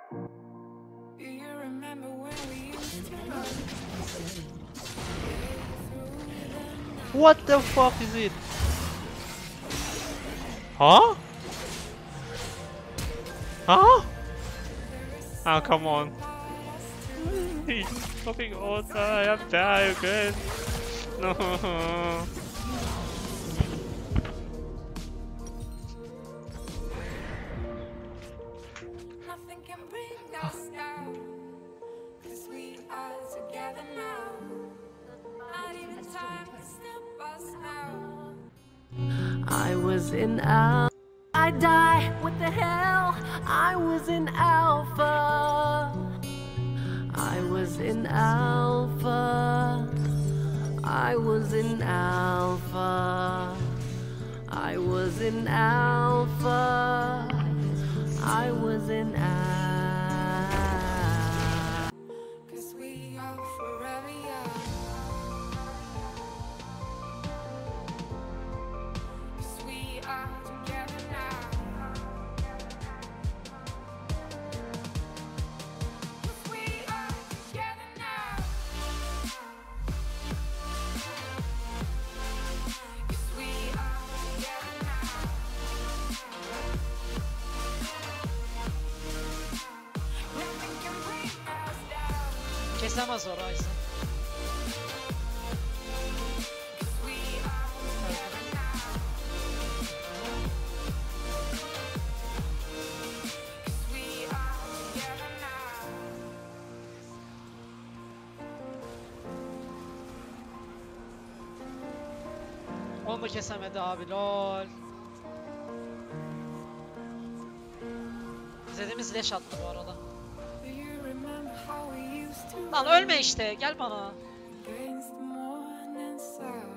Do you remember when we used to run through the What the fuck is it? Huh? Huh? Oh, come on. He's fucking awesome. I have died again. No. nothing can bring us down, 'cause we are together now. Not even time can stop us now. I was in Alpha. I die. What the hell? I was in Alpha. I was in Alpha. I was in Alpha. I was in Alpha. I was in Alpha. 'Cause we are forever young. 'Cause we are together now. 'Cause we are together now. 'Cause we are together now. Nothing can bring us down. Kesemez o Ryzen. 'Cause we are together now. 'Cause we are together now. Onu kesemedi abi lol. İzlediğimiz leş attı bu arada. Do you remember how we used to Lan ölme işte gel bana. against the morning sun?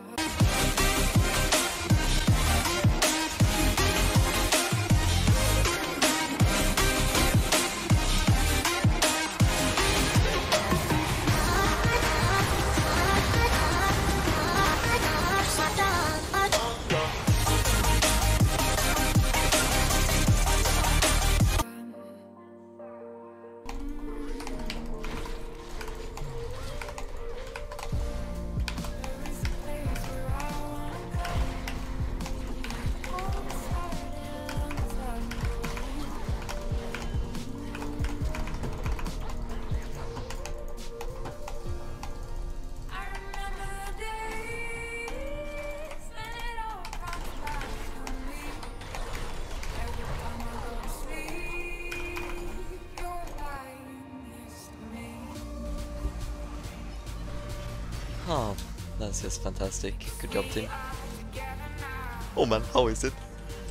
Oh, that's just fantastic. Good job, team. Oh man, how is it?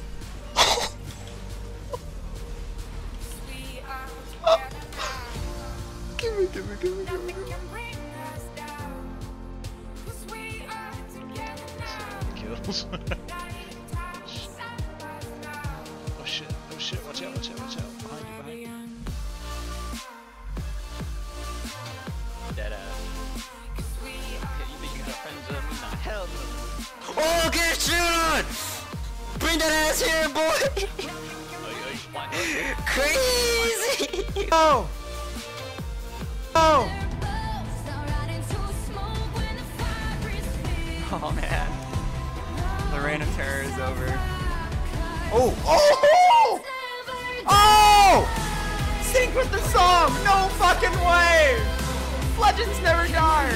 Give me. Kills. Oh shit, watch out. Behind you. Dead ass. You think you got friends with me? Nah, hell no. Oh, get shot! Bring that ass here, boy! Oh, you flying. Crazy! Oh! Oh! Oh man. The reign of terror is over. Oh! Oh! Oh! Sync with the song! No fucking way! Legends never die!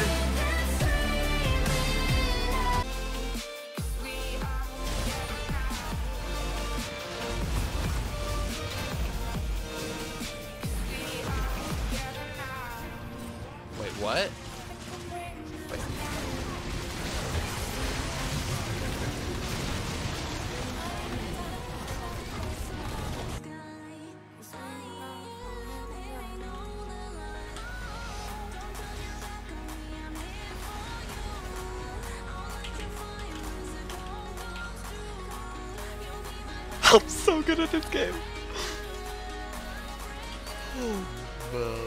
Wait, what? I'm so good at this game. Oh, man.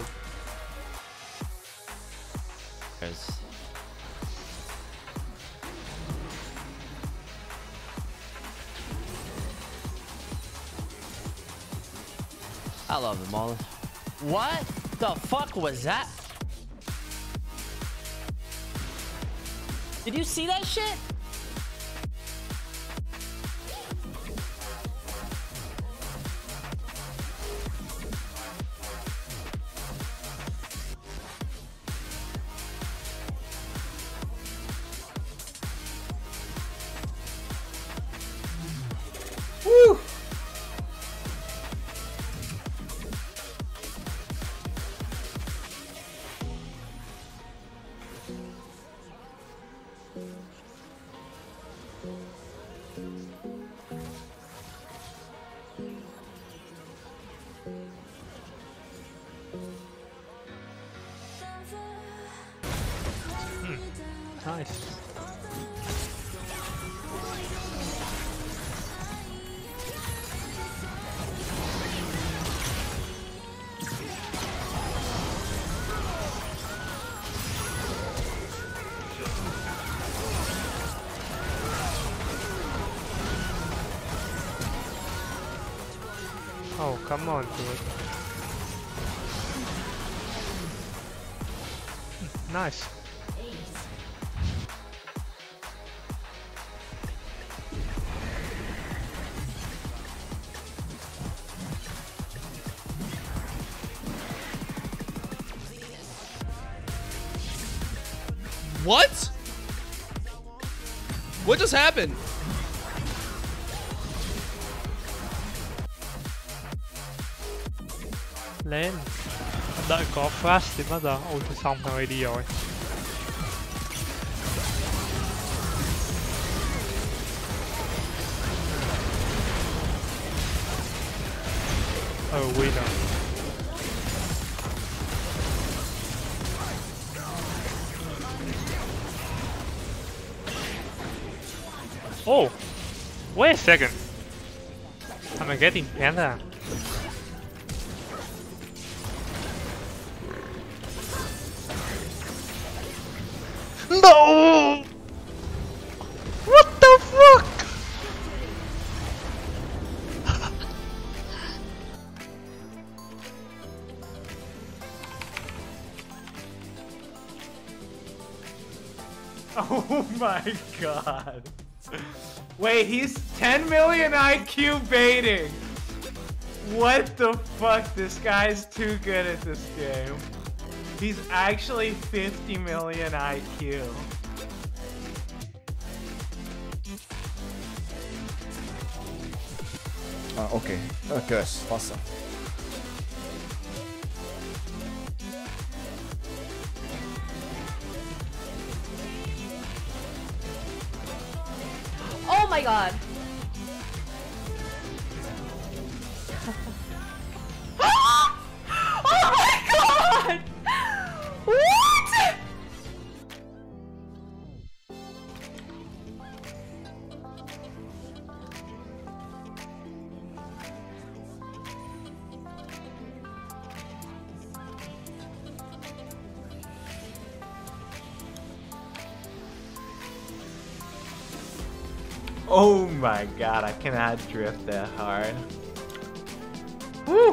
I love them all. What the fuck was that? Did you see that shit? Woo! Nice. Oh, come on, dude. Nice. What? What just happened? Lên. Đợi có flash thì bắt giờ. Ôi thôi xong rồi đi rồi. Winner. Oh! Wait a second. I'm getting Panda. No! What the fuck? Oh my god. Wait, he's 10 million IQ baiting. What the fuck? This guy's too good at this game. He's actually 50 million IQ. Okej, ökös, passa. Oh my god. Oh my god! What? Oh my god, I cannot drift that hard. Woo!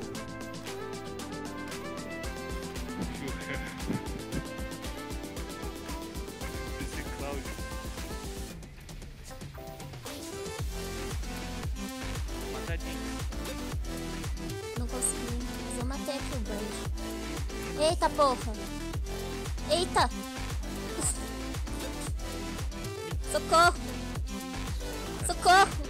Não consegui, mas eu matei aqui o Brand. Eita porra! Eita! Socorro! Socorro!